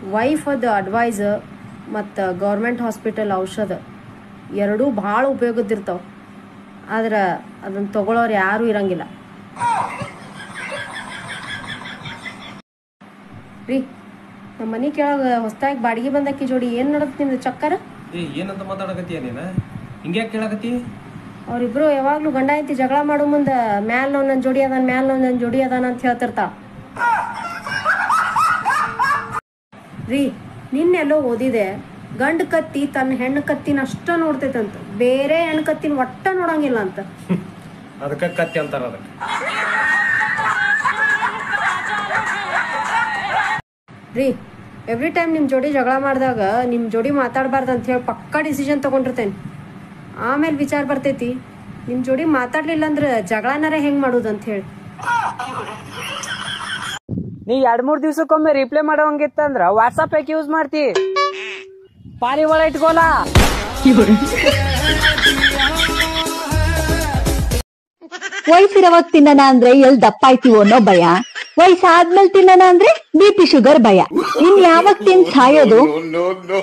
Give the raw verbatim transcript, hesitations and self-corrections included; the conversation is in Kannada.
ವೈಫ್ ಅದು ಅಡ್ವೈಸ್ ಮತ್ತು ಗೌರ್ಮೆಂಟ್ ಹಾಸ್ಪಿಟಲ್ ಔಷಧ ಎರಡೂ ಭಾಳ ಉಪಯೋಗದಿರ್ತಾವ. ಆದ್ರೆ ಅದನ್ನು ತಗೊಳ್ಳೋರು ಯಾರೂ ಇರಂಗಿಲ್ಲ ರೀ. ನಮ್ಮ ಮನೆ ಕೆಳಗೆ ಹೊಸದಾಗಿ ಬಾಡಿಗೆ ಬಂದಕ್ಕಿ ಜೋಡಿ ಏನು ನಡತ್ ನಿಮ್ದು ಚಕ್ಕರ? ಏ ಏನಂತ ಮಾತಾಡಕತ್ತೀಯ ನೀನು? ಹಿಂಗ್ಯಾಕೆ ಕೇಳಕತ್ತಿ? ಅವ್ರಿಬ್ರು ಯಾವಾಗ್ಲೂ ಗಂಡ ಐತಿ ಜಗಳ ಮಾಡೋ ಮುಂದೆ ಮ್ಯಾಲ ನನ್ನ ಜೋಡಿ ಅದಾನ ಮ್ಯಾಲ ನನ್ನ ಜೋಡಿ ಅದಾನ ಅಂತ ಹೇಳ್ತಿರ್ತಾಳ ರೀ. ನಿನ್ನೆಲ್ಲೋ ಓದಿದೆ, ಗಂಡು ಕತ್ತಿ ತನ್ನ ಹೆಣ್ಣು ಕತ್ತಿನ ಅಷ್ಟ ನೋಡ್ತೈತಂತ, ಬೇರೆ ಹೆಣ್ಣು ಕತ್ತಿನ ಒಟ್ಟ ನೋಡಂಗಿಲ್ಲ ಅಂತ. ಅದಕ್ಕೆ ಕತ್ತಿ ಅಂತಾರ ಅದಕ್ಕೆ. ರೀ, ಎವ್ರಿ ಟೈಮ್ ನಿಮ್ಮ ಜೋಡಿ ಜಗಳ ಮಾಡಿದಾಗ ನಿಮ್ಮ ಜೋಡಿ ಮಾತಾಡಬಾರ್ದು ಅಂತ ಹೇಳಿ ಪಕ್ಕಾ ಡಿಸಿಷನ್ ತೊಗೊಂಡಿರ್ತೇನೆ. ಆಮೇಲೆ ವಿಚಾರ ಬರ್ತೈತಿ ನಿಮ್ಮ ಜೋಡಿ ಮಾತಾಡ್ಲಿಲ್ಲ ಅಂದ್ರೆ ಜಗಳನಾರ ಹೆಂಗೆ ಮಾಡೋದು ಅಂತ ಹೇಳಿ. ನೀ ಎರಡ್ ಮೂರ್ ದಿವ್ಸಕ್ಕೊಮ್ಮೆ ರಿಪ್ಲೈ ಮಾಡೋಂಗಿತ್ತಂದ್ರ ವಾಟ್ಸಪ್ ಯಾಕೆ ಯೂಸ್ ಮಾಡ್ತಿ? ಪಾರಿವಾಳ ಇಟ್ಕೋಲ. ವಯಸ್ಸಿರವಾಗ ತಿನ್ನಣ ಅಂದ್ರೆ ಎಲ್ ದಪ್ಪ ಆಯ್ತೀವೋ ಅನ್ನೋ ಭಯ, ವಯಸ್ಸಾದ್ಮೇಲೆ ತಿನ್ನಣ ಅಂದ್ರೆ ಬಿ ಪಿ ಶುಗರ್ ಭಯ. ಇನ್ ಯಾವಾಗ ತಿನ್ ಸಾಯೋದು?